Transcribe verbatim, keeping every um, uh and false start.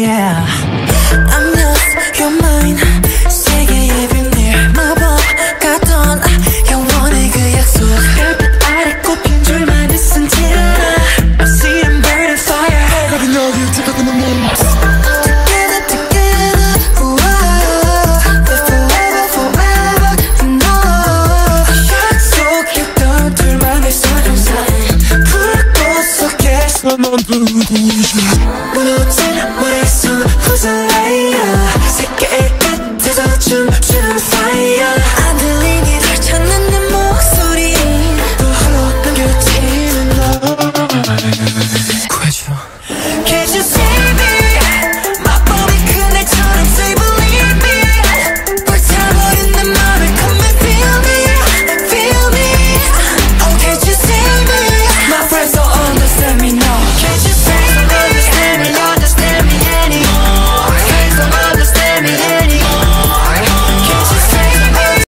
yeah. I'm yours, you're mine. 세계의 비밀 마법 같던 영원의 그 약속. 별빛 아래 꼽힌 줄만 있은 티라. I see them burning fire. 가린 여기 지각은 눈물. Together, together, whoa. We're forever, forever, no. 약속했던 둘만의 설정상 불꽃 속에 난 들고 있어. 무너진 머릿속 후살라이야. 세계의 끝에서 춤추는 fire. 안 들리니 널 찾는 내 목소리. 또 홀로 남겨지는 너 구해줘. Can't you see